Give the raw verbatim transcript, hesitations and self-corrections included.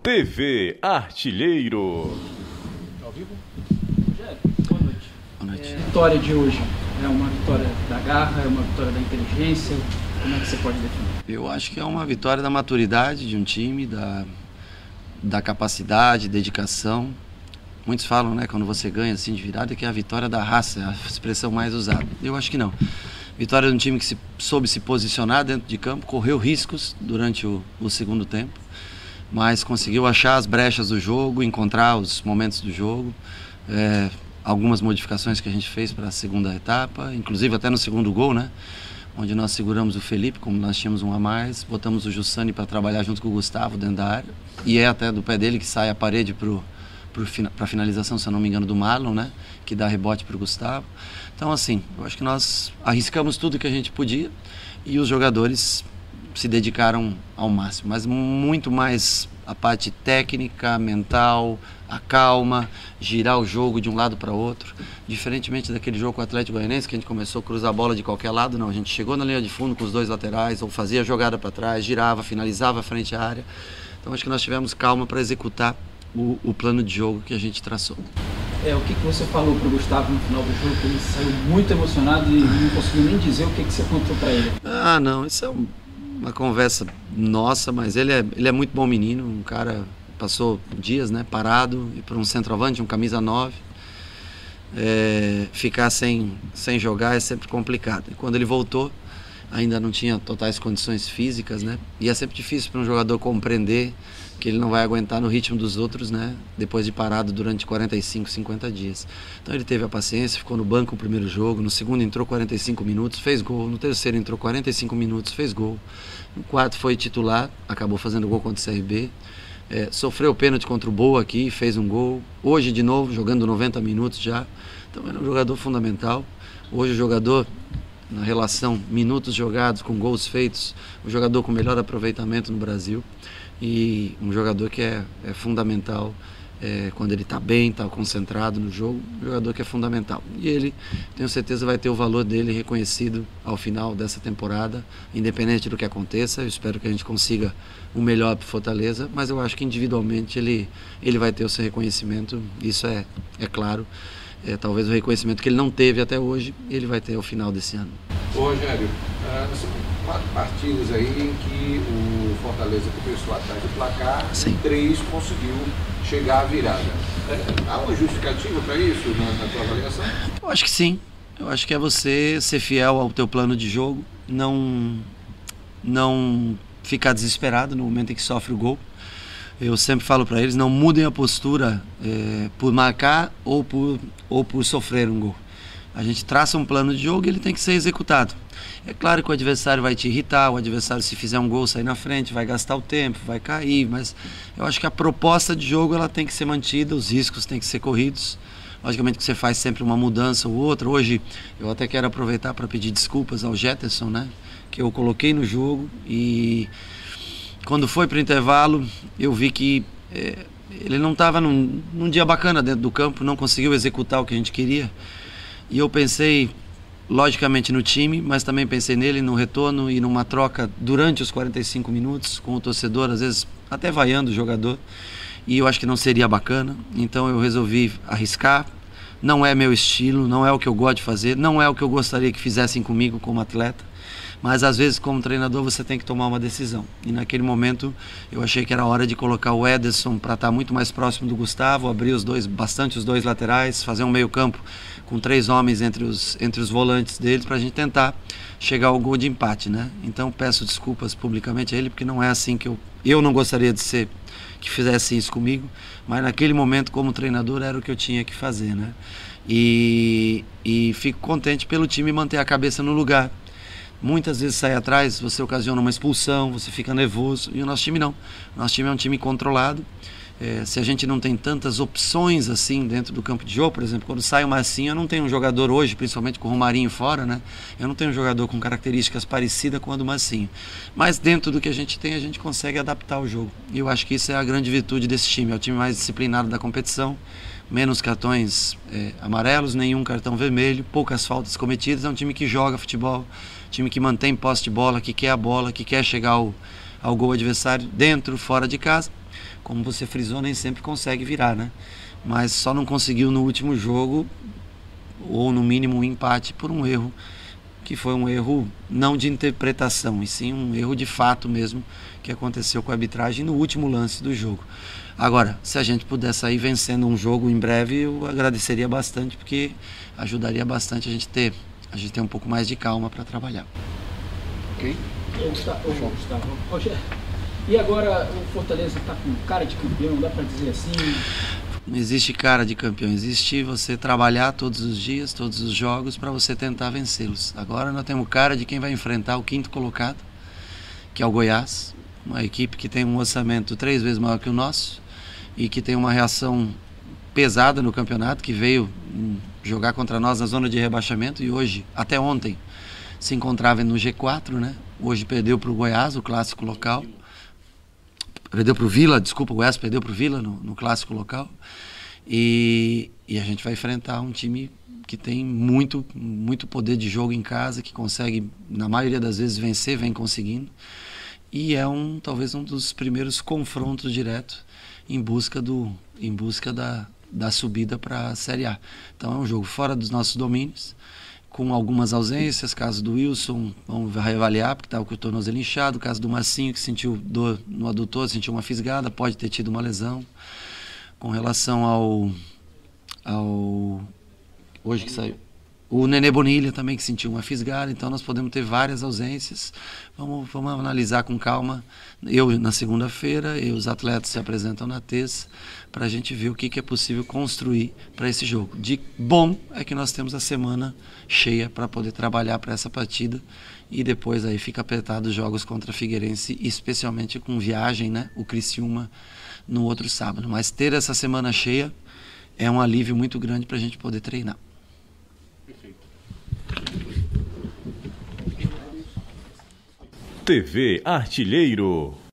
T V Artilheiro. Ao vivo? Rogério, boa noite. Boa noite. É, a vitória de hoje é uma vitória da garra, é uma vitória da inteligência? Como é que você pode definir? Eu acho que é uma vitória da maturidade de um time, da, da capacidade, dedicação. Muitos falam, né, quando você ganha assim de virada, que é a vitória da raça, é a expressão mais usada. Eu acho que não. Vitória de um time que se, soube se posicionar dentro de campo, correu riscos durante o, o segundo tempo, mas conseguiu achar as brechas do jogo, encontrar os momentos do jogo. É, algumas modificações que a gente fez para a segunda etapa, inclusive até no segundo gol, né? Onde nós seguramos o Felipe, como nós tínhamos um a mais, botamos o Jussani para trabalhar junto com o Gustavo dentro da área, e é até do pé dele que sai a parede para a finalização, se eu não me engano, do Marlon, né? Que dá rebote para o Gustavo. Então, assim, eu acho que nós arriscamos tudo que a gente podia e os jogadores se dedicaram ao máximo, mas muito mais a parte técnica, mental, a calma, girar o jogo de um lado para outro, diferentemente daquele jogo com o Atlético Goianiense, que a gente começou a cruzar a bola de qualquer lado. Não, a gente chegou na linha de fundo com os dois laterais, ou fazia a jogada para trás, girava, finalizava frente à área. Então acho que nós tivemos calma para executar o, o plano de jogo que a gente traçou. É, o que, que você falou para o Gustavo no final do jogo, que ele saiu muito emocionado e não conseguiu nem dizer o que, que você contou para ele? Ah, não, isso é um, uma conversa nossa, mas ele é, ele é muito bom menino, um cara passou dias, né, parado, e para um centroavante, um camisa nove, é, ficar sem, sem jogar é sempre complicado. E quando ele voltou, ainda não tinha totais condições físicas, né, e é sempre difícil para um jogador compreender que ele não vai aguentar no ritmo dos outros, né, depois de parado durante quarenta e cinco, cinquenta dias. Então ele teve a paciência, ficou no banco no primeiro jogo, no segundo entrou quarenta e cinco minutos, fez gol, no terceiro entrou quarenta e cinco minutos, fez gol, no quarto foi titular, acabou fazendo gol contra o C R B, é, sofreu pênalti contra o Boa aqui, fez um gol, hoje de novo, jogando noventa minutos já. Então ele é um jogador fundamental. Hoje o jogador, na relação minutos jogados com gols feitos, o jogador com melhor aproveitamento no Brasil, e um jogador que é, é fundamental é, quando ele está bem, está concentrado no jogo, um jogador que é fundamental. E ele, tenho certeza, vai ter o valor dele reconhecido ao final dessa temporada, independente do que aconteça. Eu espero que a gente consiga o melhor para Fortaleza, mas eu acho que individualmente ele, ele vai ter o seu reconhecimento, isso é, é claro. É, talvez o reconhecimento que ele não teve até hoje, ele vai ter ao final desse ano. Ô Rogério, uh, são quatro partidas aí em que o Fortaleza começou atrás do placar, sim, e três conseguiu chegar à virada. É, há uma justificativa para isso na, na tua avaliação? Eu acho que sim. Eu acho que é você ser fiel ao teu plano de jogo, não, não ficar desesperado no momento em que sofre o gol. Eu sempre falo para eles, não mudem a postura é, por marcar ou por, ou por sofrer um gol. A gente traça um plano de jogo e ele tem que ser executado. É claro que o adversário vai te irritar, o adversário, se fizer um gol, sair na frente, vai gastar o tempo, vai cair, mas eu acho que a proposta de jogo ela tem que ser mantida, os riscos têm que ser corridos. Logicamente que você faz sempre uma mudança ou outra. Hoje eu até quero aproveitar para pedir desculpas ao Jetterson, né, que eu coloquei no jogo, e quando foi para o intervalo, eu vi que é, ele não estava num, num dia bacana dentro do campo, não conseguiu executar o que a gente queria. E eu pensei, logicamente, no time, mas também pensei nele, no retorno e numa troca durante os quarenta e cinco minutos, com o torcedor, às vezes até vaiando o jogador. E eu acho que não seria bacana, então eu resolvi arriscar. Não é meu estilo, não é o que eu gosto de fazer, não é o que eu gostaria que fizessem comigo como atleta. Mas às vezes, como treinador, você tem que tomar uma decisão. E naquele momento eu achei que era hora de colocar o Ederson para estar muito mais próximo do Gustavo, abrir os dois, bastante os dois laterais, fazer um meio campo com três homens entre os, entre os volantes deles, para a gente tentar chegar ao gol de empate, né? Então peço desculpas publicamente a ele, porque não é assim que eu... Eu não gostaria de ser que fizesse isso comigo, mas naquele momento, como treinador, era o que eu tinha que fazer, né? E, e fico contente pelo time manter a cabeça no lugar. Muitas vezes sai atrás, você ocasiona uma expulsão, você fica nervoso, e o nosso time não. O nosso time é um time controlado. É, se a gente não tem tantas opções assim dentro do campo de jogo, por exemplo, quando sai o Marcinho, eu não tenho um jogador hoje, principalmente com o Romarinho fora, né? Eu não tenho um jogador com características parecidas com a do Marcinho. Mas dentro do que a gente tem, a gente consegue adaptar o jogo. E eu acho que isso é a grande virtude desse time. É o time mais disciplinado da competição, menos cartões é, amarelos, nenhum cartão vermelho, poucas faltas cometidas. É um time que joga futebol, time que mantém posse de bola, que quer a bola, que quer chegar ao, ao gol adversário dentro, fora de casa. como você frisou, nem sempre consegue virar, né? Mas só não conseguiu no último jogo, ou no mínimo um empate, por um erro, que foi um erro não de interpretação, e sim um erro de fato mesmo, que aconteceu com a arbitragem no último lance do jogo. Agora, se a gente puder sair vencendo um jogo em breve, eu agradeceria bastante, porque ajudaria bastante a gente ter, a gente ter um pouco mais de calma para trabalhar. Ok? Ô, Gustavo, ô, Gustavo, ô, e agora o Fortaleza está com cara de campeão, dá para dizer assim? Não existe cara de campeão, existe você trabalhar todos os dias, todos os jogos, para você tentar vencê-los. Agora nós temos cara de quem vai enfrentar o quinto colocado, que é o Goiás, uma equipe que tem um orçamento três vezes maior que o nosso e que tem uma reação pesada no campeonato, que veio jogar contra nós na zona de rebaixamento e hoje, até ontem, se encontrava no G quatro, né? Hoje perdeu para o Goiás, o clássico local. Perdeu para o Vila, desculpa, o Goiás perdeu para o Vila no, no clássico local. E, e a gente vai enfrentar um time que tem muito, muito poder de jogo em casa, que consegue, na maioria das vezes, vencer, vem conseguindo. E é um, talvez um dos primeiros confrontos diretos em busca, do, em busca da, da subida para a Série A. Então é um jogo fora dos nossos domínios, com algumas ausências, caso do Wilson, vamos reavaliar, porque estava com o tornozelo inchado, caso do Marcinho, que sentiu dor no adutor, sentiu uma fisgada, pode ter tido uma lesão. Com relação ao, ao hoje que saiu, o Nenê Bonilha também, que sentiu uma fisgada, então nós podemos ter várias ausências. Vamos, vamos analisar com calma. Eu na segunda-feira e os atletas se apresentam na terça, para a gente ver o que, que é possível construir para esse jogo. De bom é que nós temos a semana cheia para poder trabalhar para essa partida, e depois aí fica apertado os jogos contra a Figueirense, especialmente com viagem, né? O Criciúma no outro sábado. Mas ter essa semana cheia é um alívio muito grande para a gente poder treinar. T V Artilheiro.